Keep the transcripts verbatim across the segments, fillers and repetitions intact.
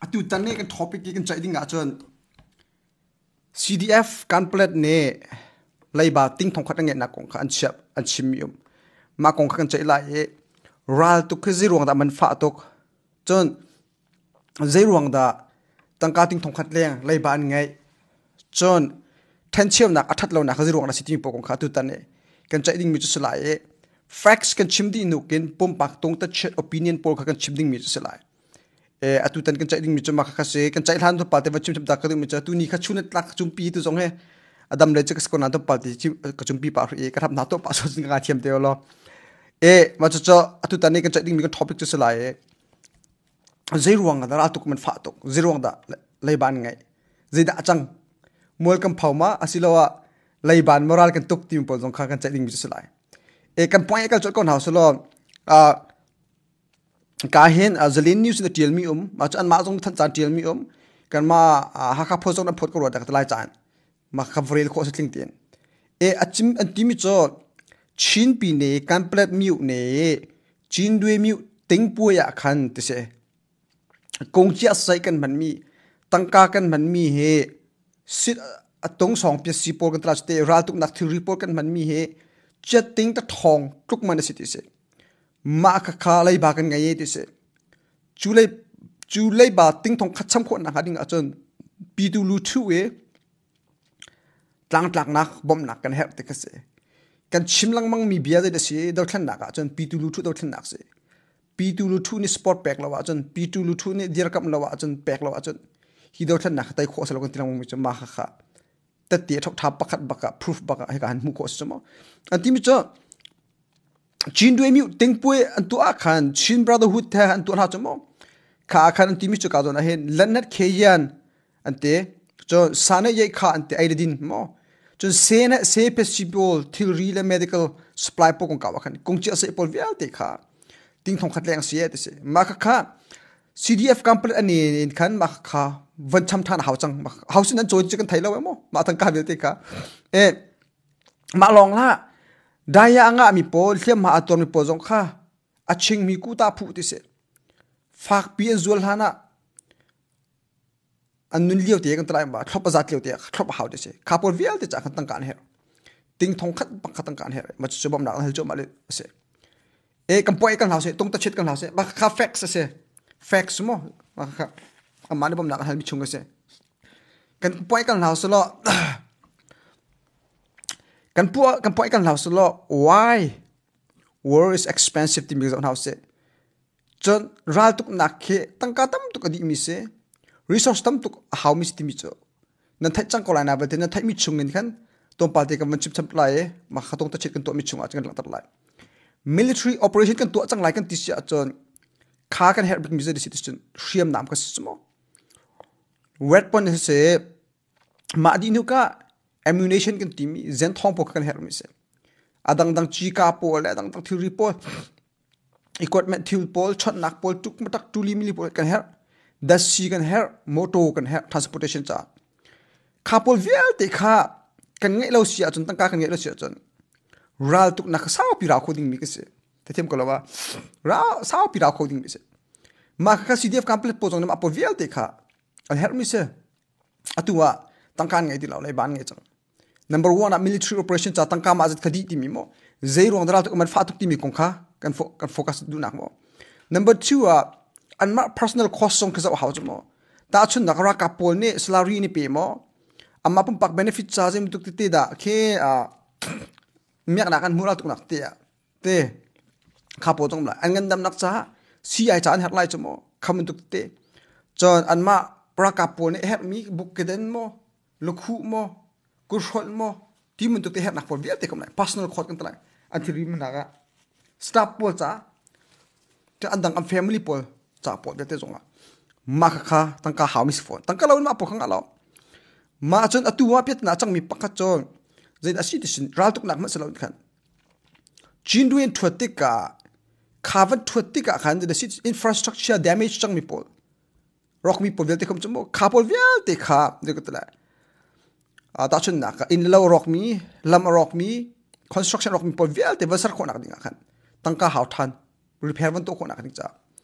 atu tan ne kan topic kan chai ding a chon C D F kan plet ne leiba ting thong khat nge na kong kha an chap an chimium ma kong kha kan chai lai e ral tu khazi ruang da man fa tok chon zai ruang da tangka ting thong khat leng leiba an ngai chon than chiam nak athat lo na khazi ruang da sitimi po kong kha tu tan ne kan chai ding mi chu salai e facts kan chimdi nu ken pom pak tong ta chet opinion pol kha kan chimding mi chu salai e atu tan kan chai ding mi chu ma kha se kan chai than to palte wachim chim da ka ding mi cha tu ni kha chunat lak chum pi tu jong he adam le chak ko na to palte chi ka chum pi pa e ka thap na to pa so jing ga thiam te lo e ma chu cho atu tan ne kan chai ding mi kan topic chu salai e zai ruang da ra tu man fa to zai ruang da lai ban ngai zai da chang mol kam phauma asilawa lai ban moral kan tuk tim pol jong kha kan chai ding mi chu salai e kan point ekal chot kon house lo a ka hen a zalin news in the tell me um ma chan ma jong than chan tell me um kan ma ha kha phojong na phot ko ro da ka lai chan ma kha vrel kho se tling ten e achim an timi cho chin pi ne kan plat miu ne chin dwe miu ting pu ya khan te se kong chia sai kan man mi tangka kan man mi he sit atong song pi si por kan tra te ral tuk nak thil report kan man mi he chatting ta thong tuk man si ti se ma kha kha lai ba kan ngai ti se chulai chulai ba ting thong khacham kho na hading a chon pi tu lu thu e tlang tlak nak bom nak kan her te ka se kan chimlang mang mi bia de se dor thlan nak a chon pi tu lu thu dor thlan nak se pi tu lu thu ni sport pack lawa chon pi tu lu thu ni dir kam lawa chon pack lawa chon hi dor thlan nak tai kho sa lo kan tilang mi chon ma kha kha ta ti thok thap pakhat baka proof baka he kan mu ko chmo antimi cho chin dwe mi teng pue antu a khan chin brotherhood tha antu ha chmo kha khan antimi cho ka don a hen lanat kheyan ante cho sane ye kha ante aidin mo cho sena se festival til real medical supply po kong ka khan kong chi ase pol vial te kha ting thong khat leng se te se ma kha kha C D F company ani khan ma kha van cham than hau chang hau sin an join chicken thailo mo ma thang ka vel te ka e ma long la daya anga mi pol thlem ma ator mi po jong kha aching mi ku ta phu ti se fak pi zul hana anun liu te kan trai ma thlop zat liu te thlop hau te se kha por vial te cha khan tang kan her ting thong khat pak khat tang kan her ma chu bom na hel cho ma le se e kam poi kan hau se tong ta chet kan hau se ba kha facts se facts mo ma kha amane bom nak hal mi chunga se kan point kan house lo kan pu kan point kan house lo why war is expensive to make house se chon ral tuk nak khe tangka tam tuk adi mi se resource tam tuk how mi sti mi cho nan thai chang ko la na ba te na thai mi chungin khan tom pa te ka man chip chap lai ma khatong ta chit kan to mi chunga chang lang tar lai military operation kan to chang lai kan ti sia chon kha kan her mi se decision shriam nam ka smo weapon se ma di nu ka ammunition kan timi zen thong po kan her mi se adang dang chi ka pol adang dang thil report equipment thil pol chot nak pol tuk matak tuli mili pol kan her da si kan her moto kan her transportation cha kha pol vial te kha kan ngai lo sia chon tang ka kan ngai lo sia chon ral tuk nak sao pi ra khoding mi ke se te them ko lawa ra sao pi ra khoding mi se ma kha C D F complete po jong na po vial te kha al help me se atua tangkan ngai dilaw lai ban ngai chang number one a military operation cha tangka ma jat khadi ti mi mo zero andra to man fa tuk ti mi kong kha kan fo kan focus du nak mo number two a an ma personal cost song khaza how mo ta chun nak ra ka pol ne salary ni pe mo amma pum pak benefit cha jem tuk ti da khe a miak na kan mura tuk nak te te kha po jong la an ngan dam nak cha si ai cha an hat lai chmo kham tuk te chon an ma prakapol ne her mi buk keden mo lokhu mo kushol mo timun tuk te her nak por vial te kom lai personal khot kan tla an thiri mi naga staff pol cha te andang am family pol cha pol te zonga ma kha kha tangka hamis phone tangka lawn ma po khang alo ma chon atu wa pet na chang mi pakha chon zaid asi tisin ral tuk nak ma salon khan chinduin thotika khavan thotika khan de infrastructure damage chang mi pol rock mi po velte kom chmo khapol vial te kha de ko tla a ta chun nak in low rock mi lam rock mi construction rock mi po vial te vasar ko nak dinga khan tangka haw than repair van to ko nak ding cha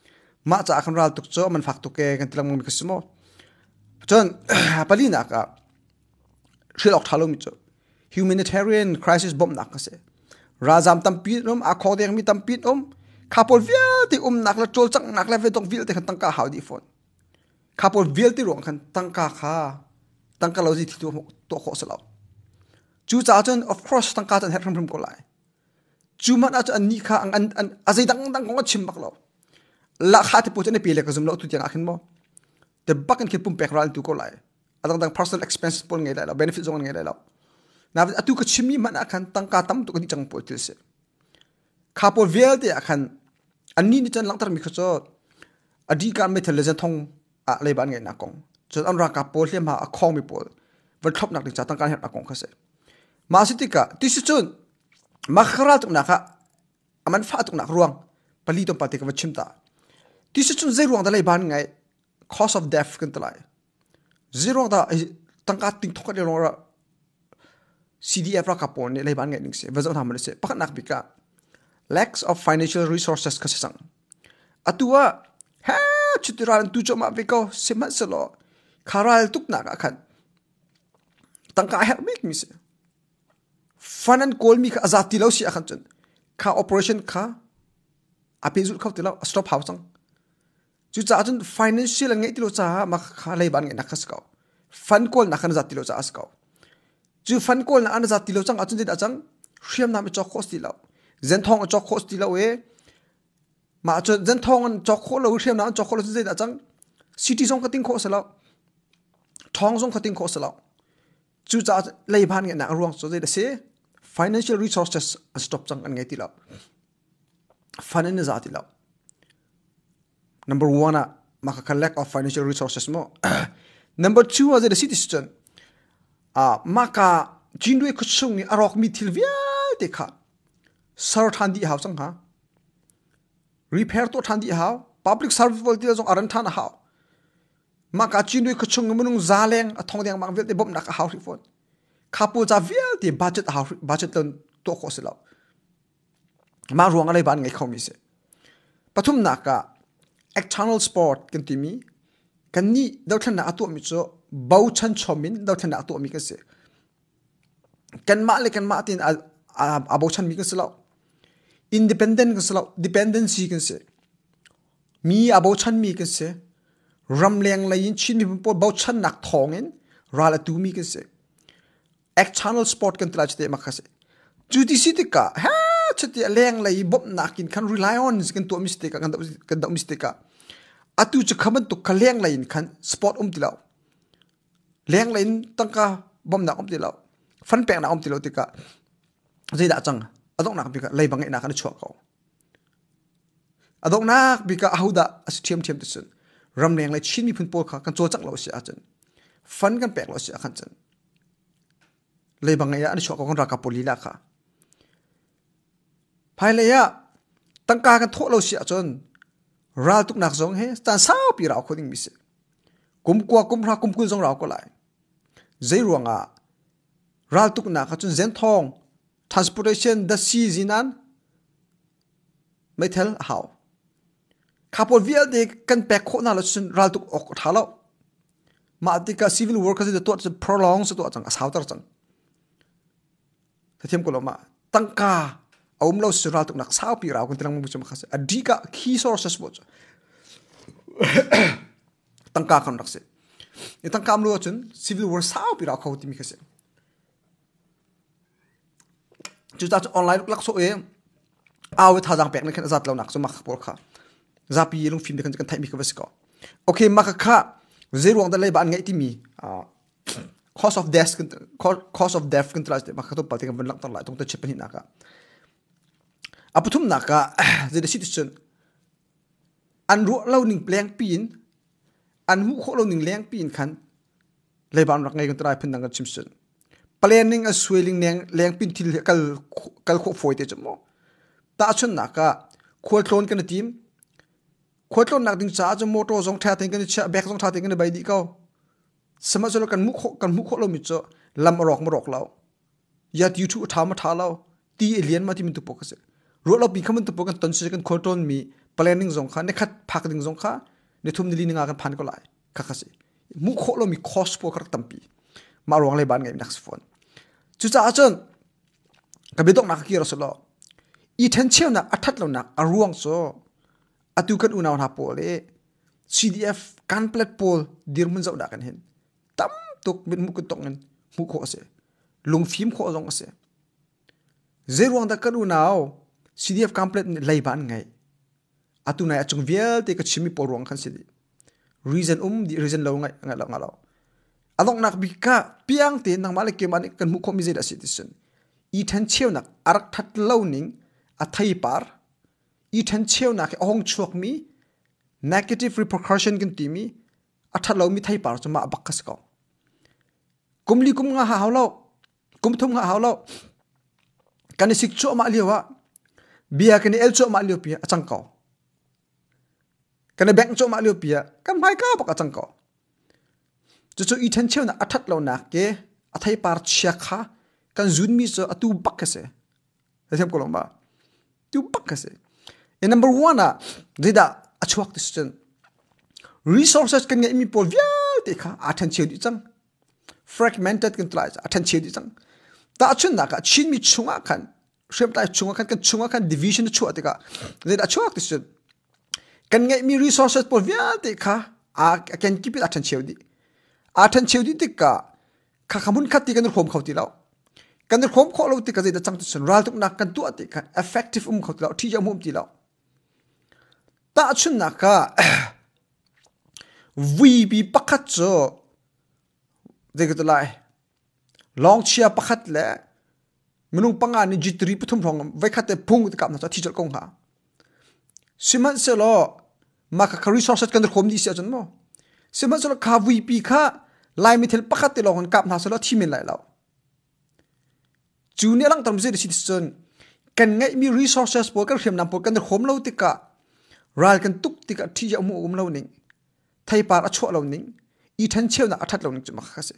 ma cha kan ral tuk cho man fak tu ke kan tilang mi kasmo chon pali na ka shilok thalo mi cho humanitarian crisis bomb nak ka se razam tampi rom a khodeng mi tampi om khapol vial ti um nak la chol chang nak la ve dong vil te kan tangka how di phone khapol vil ti rong kan tangka kha tangka lo ji thi tu to kho salo chu cha chen of course tangka chan het ram ram ko lai chu man a chan ni kha ang an azai dang dang ko chim bak lo la kha ti pu chen pe le ka zum lo tu tiang akhin mo te bakan ke pum pek ral tu ko lai adang dang personal expenses pol ngai la benefit zong ngai la na atu ka chimi man akan tangka tam tu ka chang pol til se khapol vel te akan ani ni chan lang tar mi kho adi kan me thel zen thong a le ban ngai na kong chon an ra ka pol hle ma a khong mi pol van thop nak cha tang kan het na kong khase ma sitika ti si chun ma khara tu na kha aman fa tu na ruang pali to pati ka wachim ta ti si chun zai ruang da le ban ngai cause of death kan talai zero da tangka ting thok le ro C D F ra ka pon ne le ban ngai ning se vazo tham se pak nak bika lacks of financial resources ka sang atua ha chutiran tu choma biko semat selo kharal tuk na ka khan tangka help make mi se fanan kol mi ka azati lo si akhan chen ka operation ka apizul khau tilo stop house sang chu cha chen financial ngai tilo cha ma kha le ban ngai na khas ka fan kol na khan zati lo cha as ka chu fan kol na an zati lo chang achun dit achang hriam na me chok khos ti lo zen thong chok khos ti lo e ma chu zen thong an chok kho lo hriam na an chok kho lo chen dit achang city song ka ting kho sa lo thong song ka ting kho sa lo chu cha le ban ngai na ruang so de se financial resources stop chang an ngai ti lo fan ne zati lo number one maka lack of financial resources mo number two as the citizen ah maka jindwe khusung ni arok mi thilvia te kha sar thandi haw sang ha repair to thandi haw public service volunteer jong aran thana haw maka jindwe khusung munung zaleng athong deng mang vel te bom nak haw ri phone khapu cha vial te budget haw budget ton to khoselo ma ruang alai ban ngai khomi se pathum naka external sport kan timi kan ni dawthan na atu mi cho bauchan chomin dawthan na atu mi ka se kan ma le kan ma tin a bauchan mi ka se law independent ka se law dependency kan se mi a bauchan mi ka se ramleng la yin chin mi po bauchan nak thongin rala tu mi ka se external sport kan tla chte ma khase juti sitika ha chati leng lai bob nakin kan rely on kan to mistake kan kan da mistake atu ch khaman tu kaleng lain khan sport um tilaw leng lain tangka bom na um tilaw fan pek na um tilaw tika zai da chang adok nak bika lai bangai na kan chwa ko adok nak bika ahuda as thiam thiam tsun ram leng lai chin mi phun pol kha kan cho chak lo si a chen fan kan pek lo si a khan chen lai bangai ya ani chwa ko kan ra ka poli la kha phai le ya tangka kan tho lo si a chen ral tuk nak zong he tan sao pi rao khoding mi se kum kwa kum ra kum kul zong rao ko lai zai ruanga ral tuk na kha chun zen thong transportation the sea zinan mai thel how khapol vial de kan pek kho na lo chun ral tuk ok thalo ma tika civil workers de to prolong so to chang asau tar chang thathem ko lo ma tangka aum lo sural tuk nak sao pi rao kan tilang mu chum khase adika key sources bo tangka kan rakse e tangka am lo chun civil war sao pi rao khawti mi khase chu ta online lak so e awe tha jang pek ne khan zat lo nak so mak por kha zapi lung film de kan kan thai mi ka was ko okay maka kha zero da le ban ngai ti mi a cause of death cause of death kan tlas de maka to pating ban lak tar lai tong ta chepen na ka aputhum naka the citizen an ru lo ning pleng pin an mu kho lo ning leng pin khan leban rak ngai kan trai phin nang chimsun planning a swelling neng leng pin thil kal kal kho foi te chmo ta chun naka khol tlon kan team khol tlon nak ding cha cha moto jong tha teng kan cha back jong tha teng kan bai di ko sama jolo kan mu kho kan mu kho lo mi cho lam rok ma rok law yat you tu tha ma tha law ti alien ma ti min tu pokase ro lo bi khamun tu pokan ton se kan khoton mi planning zong kha ne khat phak ding zong kha ne thum dili nga kan phan ko lai kha khasi mu kho lo mi cost po kar tampi ma rong le ban ngai nak phone chu cha chon ka bedok nak ki rasolo i then cheu na athat lo nak aruang so atu kan unaw na pole C D F kan plat pol dirmun zau da kan hen tam tok bin mu ko tok ngan mu kho ase lung phim kho zong ase zeruang da kan unaw C D F kan plat lai ban ngai atu na achung vial te ka chimi pol ruang kan sidi reason um di reason lo ngai ngai lo ngalo along nak bika piang te nang male ke man kan mu kho mi zeda citizen i then cheu nak arak that lo ning a thai par i then cheu nak ong chuak mi negative repercussion kan ti mi a that lo mi thai par chuma bakas ko kumli kum nga ha hawlo kum thum nga hawlo kan sik cho ma liwa bia kan el cho ma liwa pi achang ko kan bank cho ma liwa pi kan mai ka bak achang ko chu chu i then cheu na athat lo nak ke a thai par chia kha kan zun mi so atu bakase asem ko lomba tu bakase e number one a dida achuak decision resources kan ngai mi pol vial te kha athan cheu di chang fragmented kan tlai athan cheu di chang ta chun na ka chin mi chunga kan shem tai chunga kan kan chunga kan division chu ate ka dida achuak decision kan ngai mi resources pol vial te kha a kan keep it athan cheu di athan cheu di te ka kha khamun khati kan khom khauti law kan der khom kho lo ti ka zeda chang tu ral tuk nak kan tu ati ka effective um kho lo thi ja mum ti lo ta chun na ka vi bi pakhat cho de ga lai long chia pakhat le munung panga ni jitri puthum rong vai khat te phung ti kap na cha thi jal kong ha siman se lo ma ka resources kan der khom di sia chun mo siman se lo ka vi pi kha lai mi thel pakhat te lo hon kap na se lo thi min lai lo junior lang tam zedi citizen kan ngai mi resources po kan khem nam po kan khom lo tika ral kan tuk tika thi ja mu um lo ning thai par a chho lo ning i than cheu na athat lo ning chuma khase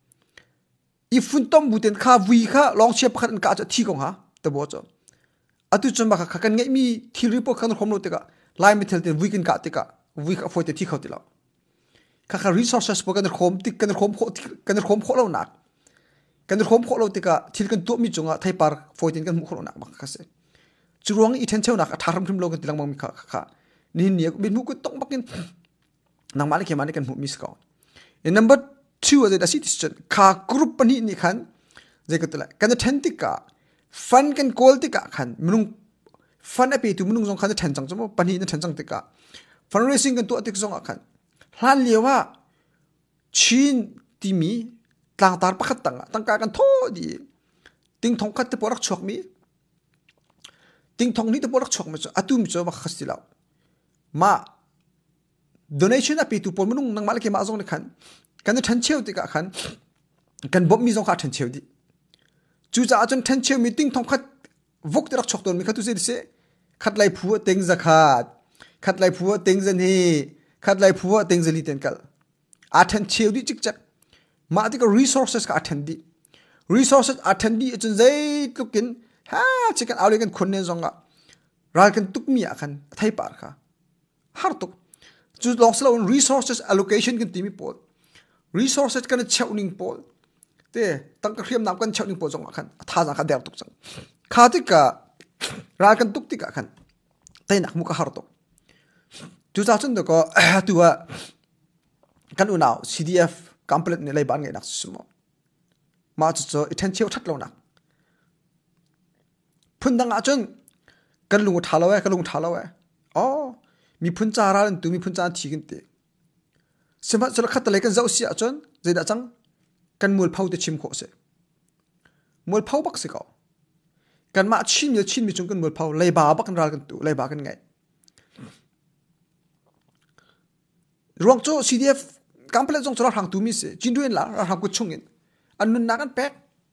i fun tom buten kha vi kha long che pakhat ka cha thi kong ha ta bo cho atu chuma kha kan ngai mi thil report kan khom lo tika lai mi thel te vi kan ka tika vi kha foi te thi khau ti lo kha kha resources po kan khom tik kan khom kho kan khom kho lo nak kan khom kho lo tika thil kan to mi chunga thai par fourteen kan mu kho nak bak khase churuang i then cheu nak atharam thim lo kan tilang mang mi kha kha ni ni bin mu ko tong bakin nang malik malik kan mu miss ko in number two as the citizen kha group pani ni khan je ka tla kan then tika fun kan call tika khan munung fun api tu munung jong khan then chang chmo pani na then chang tika fundraising kan to atik jong khan hlan lewa chin timi tlang tar pakhat tang tang ka kan tho di ting thong khat te porak chok mi ting thong ni te porak chok mi atu mi cho ma khastila ma donation api tu por munung nang mal ke ma zong khan kan than cheu ti ka khan kan bom mi zong kha than cheu di chu cha chon than cheu mi ting thong khat vok te rak chok ton mi khatu se se khat lai phu teng za khat khat lai phu teng za ni khat lai phu teng za li ten kal a than cheu di chik chak ma ti ka resources ka attend di resources attend di chun zai tukin ha chikan awle kan khunne zonga ral kan tukmi akhan thai par kha har tuk chu long slow resources allocation kan timi pol resources kan chauning pol te tang ka khriam nam kan chauning pol zonga khan tha za kha der tuk chang kha ti ka ral kan tuk ti ka khan tai nak mu ka har tuk chu cha chun de ko tuwa kan unaw C D F complete ni lai ban ngai nak sumo ma chu cho ithen cheu that lo nak phun dang a chun kan lungu thalo wa kan lungu thalo wa oh mi phun cha ra tu mi phun cha thi gin te sema chol khat le kan zau sia chon zai da chang kan mul phau te chim kho se mul phau bak se ko kan ma chin mi chin mi chung kan mul phau lai ba ba kan ral kan tu lai ba kan ngai ruang cho C D F complete jong chora hang tu mi se jinduin la ra hang ku chungin an nun nakan pek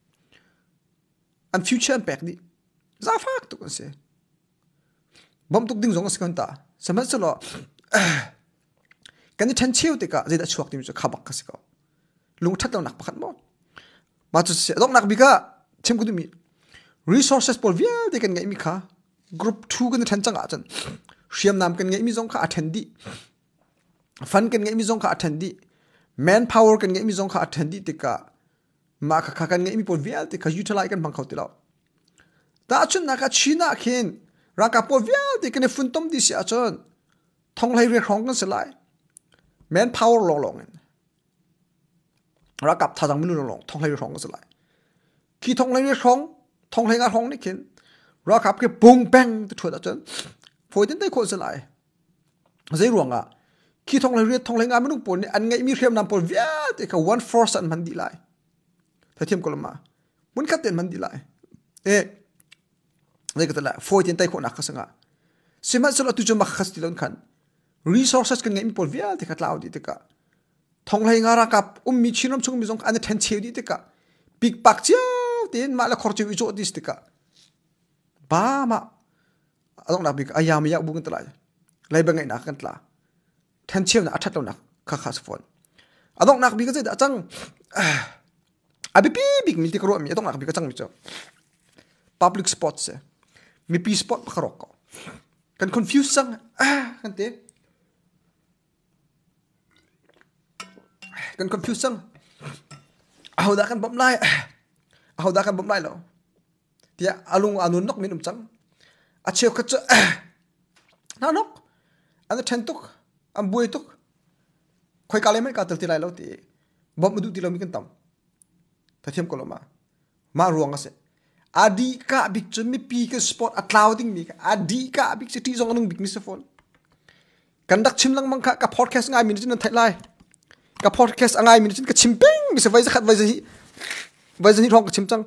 an future pek di za fak tu kan se bom tuk ding jong se kan ta saman se lo kan ni than cheu te ka zeda chuak ti mi cho khabak ka se ko lung that lo nak pakhat mo ma chu se dok nak bi ka chem ku du mi resources por vial de kan ngai mi kha group two kan than chang a chan Siam nam kan ngai mi zong kha attend di fan kan ngai mi zong kha attend di manpower kan ngai mi zong kha attend di tika ma kha kha kan ngai mi por vial tika utilize kan bang khau ti law ta chun na ka china khin ra ka por vial tika ne fun tom di sia chon thong lai re khong kan selai manpower long long ra kap tha jang minu long thong lai re khong kan selai ki thong lai re khong thong lai nga khong ni khin ra kap ke bung bang tu thua da chon phoi tin dai ko selai zai ruanga khi thong lai re thong lai nga minu por ni an ngai mi khrem nam por vial tika one force an man di lai Tathiam kolama mun khaten man dilai e nei katala fourteen tai khona khasanga sima solo tu juma khas tilon khan resources kan ngai por vial te khatlaw di teka thonglai ngara kap ummi chinom chung mi jong an then cheu di teka big pak cheu tin ma la khorche wi jo dis teka ba ma adong na big ayam ya bu kan tla lai ba ngai na kan tla then cheu na athat lo na kha khas phone adong nak bi ka da chang abi pi big milti karo mi atong nak bi ka chang mi cho public spots se mi pi spot pa karo ko kan confuse sang ah kan te kan confuse sang aw da kan bom lai aw da kan bom lai lo tia alung anun nok minum chang a cheu ka cho na nok an the tuk am buai tuk khoi kale mai ka tel ti lai lo ti bom du ti lo mi kan tam Tathiam koloma ma ruang ase adi ka big chumi pi ke spot a clouding mi adi ka big city zong anung big misphone kandak chimlang mang kha ka podcast ngai min chin thai lai ka podcast angai min chin ka chimping mi se vai khat vai hi vai hi rong ka chimchang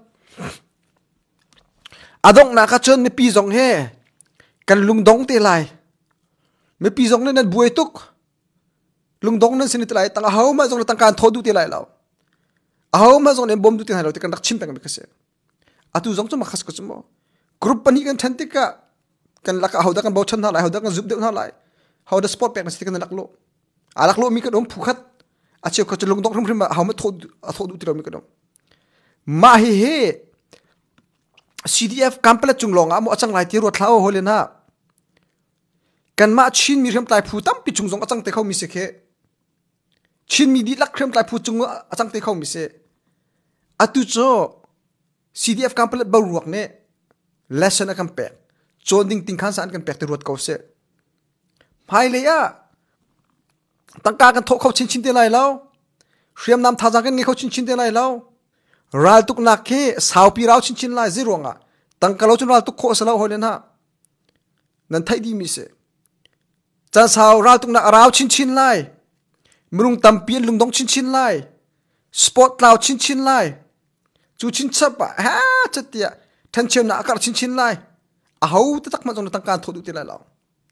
adong na ka chon mi pi zong he kan lungdong te lai mi pi zong ne nan buai tuk lungdong nan sin te lai tang hau ma zong tang kan thodu te lai law aho ma zong ne bom du tin halo te kan dak chim pang me kase atu zong chu ma khas ko chumo group pani kan than te ka kan lak aho da kan bo chan na lai aho da kan zup de na lai how the spot pek se kan lak lo alak lo mi ka dom phukhat a che ko chulung dong thum aho ma thod a thod u ti ro mi ka dom ma hi he C D F complete chung long amo achang lai ti ro thlao hole na kan ma chin mi rem tai phu tam pi chung zong achang te khau mi se khe chin mi di lak khrem tai phu chung achang te khau mi se atu cho C D F complete ba ruak ne lesson akam pe chonding ting khan san kan pek te ruat ko se phai le ya tangka kan thok khau chin chin te lai law hriam nam tha jang kan nge khau chin chin te lai law ral tuk nak ke sau pi raw chin chin lai zero nga tangka lo chun ral tuk kho sala holen ha nan thai di mi se cha sau ral tuk na raw chin chin lai mrung tampien lungdong chin chin lai spot law chin chin lai chu chin chapa ha chatia than chem na akar chin chin lai a hau ta tak ma jong tang kan thodu te lai law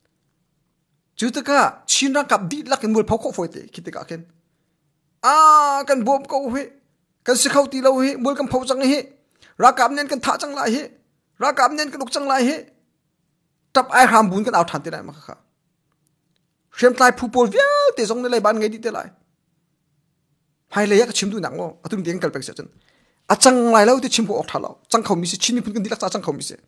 chu ta ka chin ra kap di lak in mul phau kho foi te khite ka ken a kan bom ko he kan si khau ti lo he mul kan phau chang he ra kap nen kan tha chang lai he ra kap nen kan uk chang lai he tap ai ham bun kan au than te lai ma kha Shem tai phu pol vial te zong ne lai ban ngai di te lai hai le ya ka chim du nang ngo atum ding kal pek sa chen achang lai lo te chim ko ok thalo chang khau mi se chin pun kan dilak cha chang khau mi se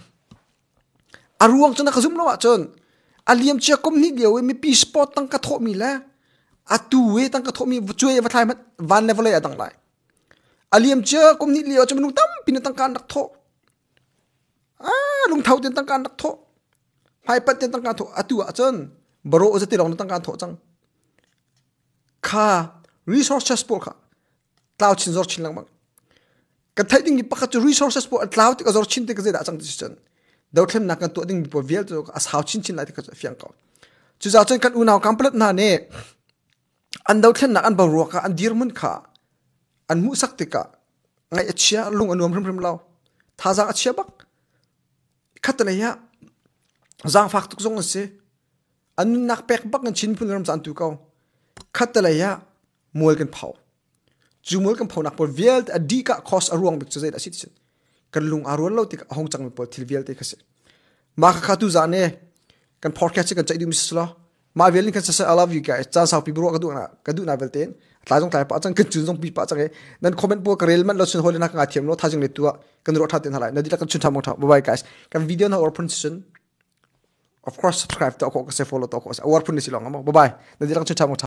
aruang chana ka zum lo wa chon aliam chia kom ni dio mi pi spot tang ka tho mi la atu we tang ka tho mi chue wa thai mat van level ya dang lai aliam chia kom ni lio chum tam pin tang kan dak tho a lung thau ten tang kan dak tho hai pat ten tang kan tho atu a chon baro za ti long tang kan tho chang kha resources por kha cloud chin zor chin lang mang ka thai ding ni pakha resources por cloud ka zor chin te ka zeda chang ti chen do thlem na kan to ding por vial to as how chin chin lai ka fiang ka chu za chen kan unaw complete na ne an do thlem na an ba ro ka an dir mun kha an mu sak te ka ngai achia lung anuam rim rim law tha za achia bak khatla ya zang fak tuk zong se an nak pek bak an chin pun ram san tu ka khatla ya mol kan phau chu mol kan phau nak por vial a di ka cost aruang bik chazai da sit sin kan lung arun lo ti hong chang mi por thil vial te khase ma kha kha tu za ne kan podcast kan chai du misla ma vialin kan sa I love you guys cha sa pi bro ka du na ka du na vel ten tla jong tla pa chang kan chu jong pi pa chang e nan comment po ka rel man lo sun holina ka thiam lo thajing le tu kan ro tha ten halai na di la kan chun tha mo tha bye bye guys kan video na or pun sin of course subscribe to ko se follow to ko sa war phun ni silong amo bye bye na dirang chu chamo